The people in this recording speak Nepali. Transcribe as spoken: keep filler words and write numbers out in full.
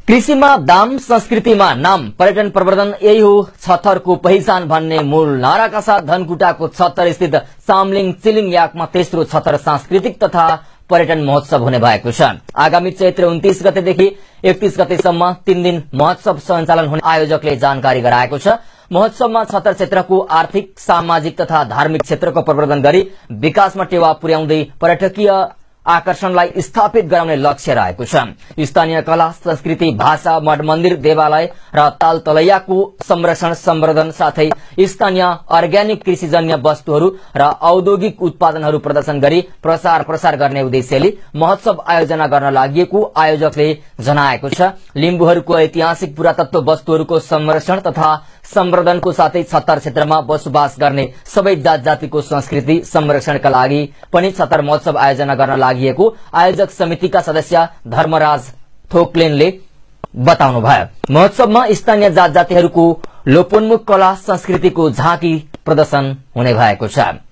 कृषिमा दाम, संस्कृतिमा नाम, पर्यटन प्रवर्धन यही हो छतरको पहिचान भन्ने मूल नाराका साथ धनकुटाको छतर स्थित सामलिङ चिलिङ याकमा तेस्रो छतर सांस्कृतिक तथा पर्यटन महोत्सव हुने भएको छ। आगामी चैत्र उन्तीस गतेदेखि एकतीस गतेसम्म तीन दिन महोत्सव सञ्चालन हुने आयोजकले जानकारी गराएको छ। महोत्सवमा छतर क्षेत्रको आर्थिक, सामाजिक तथा धार्मिक क्षेत्रको प्रवर्धन गरी विकासमा टेवा पुर्याउँदै पर्यटकीय आकर्षणलाई स्थापित गराउने लक्ष्य रहेको छ। स्थानीय कला, संस्कृति, भाषा, मठ मन्दिर, देवालय र तालतलैयाको संरक्षण, सम्वर्धन साथै स्थानीय अर्ग्यानिक कृषिजन्य वस्तुहरू र औद्योगिक उत्पादनहरू प्रदर्शन गरी प्रचार प्रसार गर्ने उद्देश्यले महोत्सव आयोजना गर्न लागि आयोजकले जनाएको छ। लिम्बुहरूको ऐतिहासिक पुरातत्व वस्तुहरूको संरक्षण तथा सम्वर्धनको साथै छतर क्षेत्रमा बसोबास गर्ने सबै जात जातिको संस्कृति संरक्षणका लागि पनि छतर महोत्सव आयोजना गर्न लागि आयोजक समितिका सदस्य धर्मराज थोक्लेनले बताउनुभयो। महोत्सवमा स्थानीय जात जातिहरूको लोपोन्मुख कला संस्कृतिको झाँकी प्रदर्शन हुने भएको छ।